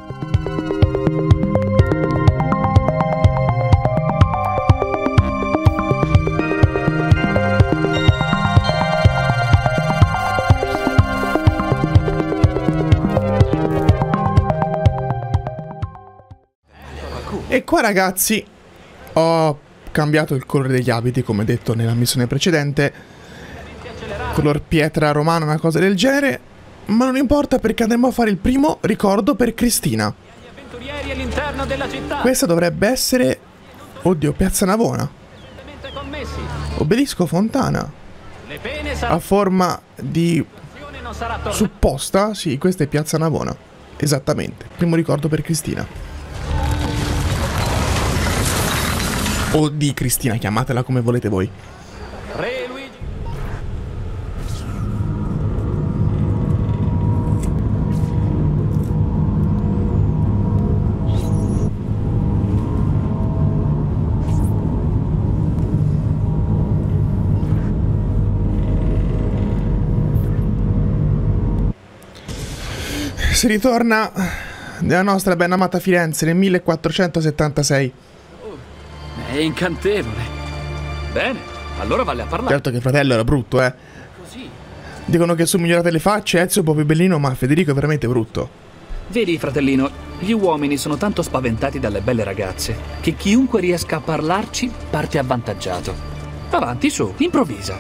E qua ragazzi ho cambiato il colore degli abiti come detto nella missione precedente, color pietra romana, una cosa del genere, ma non importa perché andremo a fare il primo ricordo per Cristina. Questa dovrebbe essere, oddio, Piazza Navona, obelisco fontana a forma di supposta, sì, questa è Piazza Navona, esattamente, primo ricordo per Cristina. O di Cristina, chiamatela come volete voi. Re Luigi. Si ritorna nella nostra ben amata Firenze nel 1476. È incantevole. Bene, allora vale a parlare. Certo che il fratello era brutto, eh. Così. Dicono che sono migliorate le facce, Ezio è un po' più bellino, ma Federico è veramente brutto. Vedi, fratellino, gli uomini sono tanto spaventati dalle belle ragazze che chiunque riesca a parlarci parte avvantaggiato. Avanti, su, improvvisa.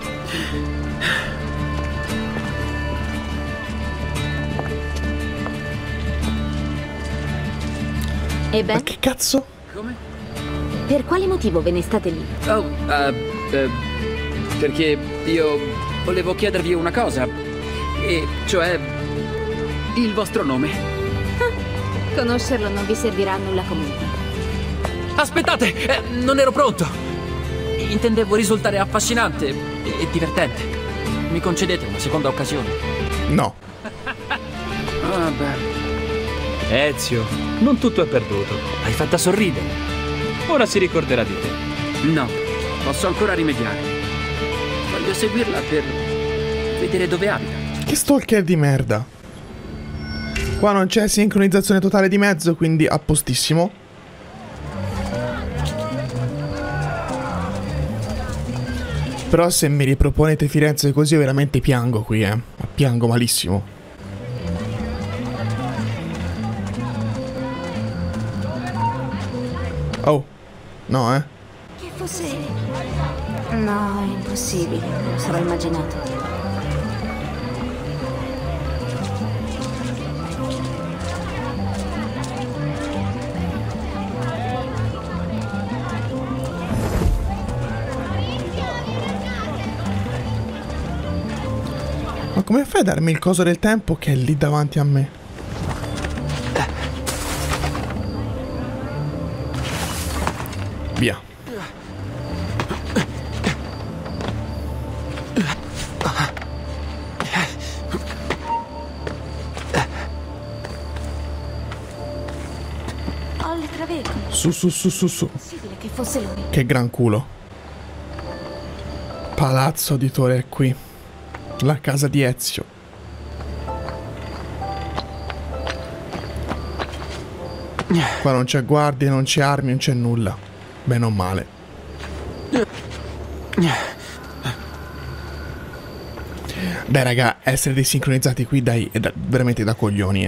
Ma Ebbene, che cazzo? Come? per quale motivo ve ne state lì? Oh, perché io volevo chiedervi una cosa, e cioè il vostro nome. Conoscerlo non vi servirà a nulla comunque. Aspettate, non ero pronto. Intendevo risultare affascinante e divertente. Mi concedete una seconda occasione? No. Vabbè. Ezio, non tutto è perduto. L'hai fatta sorridere. Ora si ricorderà di te. No, posso ancora rimediare. Voglio seguirla per vedere dove abita. Che stalker di merda. Qua non c'è sincronizzazione totale di mezzo, quindi a postissimo. Però se mi riproponete Firenze così io veramente piango qui, piango malissimo. Oh, no, Che fosse... No, è impossibile, me lo sarò immaginato. Ma come fai a darmi il coso del tempo che è lì davanti a me? Via. Ho le traveche. Su. Possibile che fosse lui. Che gran culo. Palazzo Uditore è qui. La casa di Ezio. Qua non c'è guardie, non c'è armi, non c'è nulla. Bene o male. Dai raga, essere desincronizzati qui dai, è veramente da coglioni,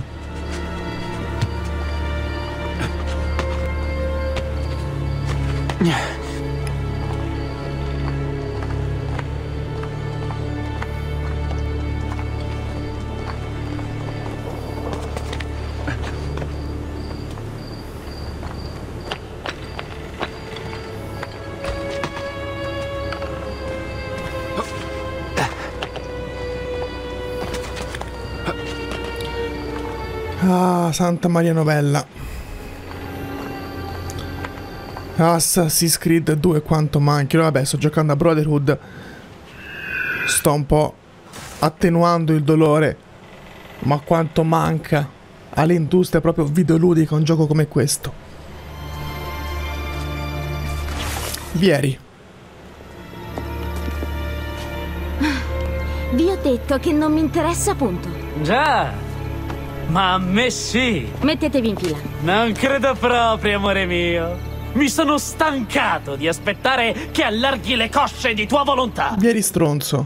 Ah, Santa Maria Novella. Assassin's Creed 2 quanto manchi. Vabbè, sto giocando a Brotherhood. Sto un po' attenuando il dolore. Ma quanto manca all'industria proprio videoludica un gioco come questo. Vieri. Vi ho detto che non mi interessa, punto. Già! Ma a me sì. Mettetevi in fila. Non credo proprio, amore mio. Mi sono stancato di aspettare che allarghi le cosce di tua volontà. Vieni stronzo.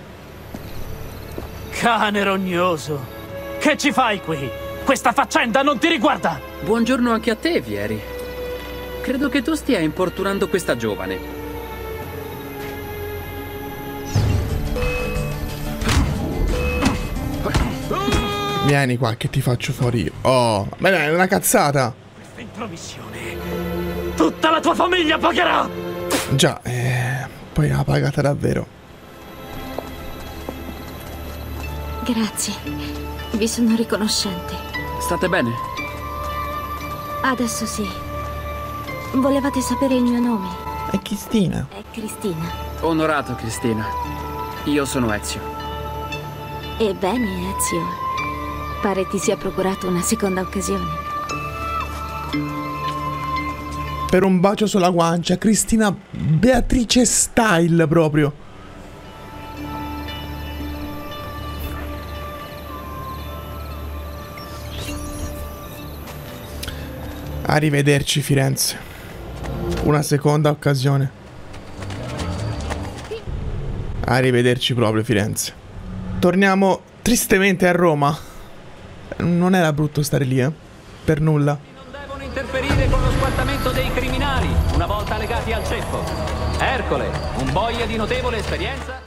Cane rognoso. Che ci fai qui? Questa faccenda non ti riguarda. Buongiorno anche a te, Vieri. Credo che tu stia importunando questa giovane. Vieni qua che ti faccio fuori io. Oh, ma è una cazzata. Questa intromissione. Tutta la tua famiglia pagherà. Già, poi l'ha pagata davvero. Grazie. Vi sono riconoscente. State bene? Adesso sì. Volevate sapere il mio nome? È Cristina. È Cristina. Onorato, Cristina. Io sono Ezio. Ebbene, Ezio. Pare ti sia procurato una seconda occasione. Per un bacio sulla guancia, Cristina Beatrice style proprio. Arrivederci Firenze. Una seconda occasione. Arrivederci proprio Firenze. Torniamo tristemente a Roma. Non era brutto stare lì, per nulla. Non devono interferire con lo squartamento dei criminali, una volta legati al ceppo. Ercole, un boia di notevole esperienza.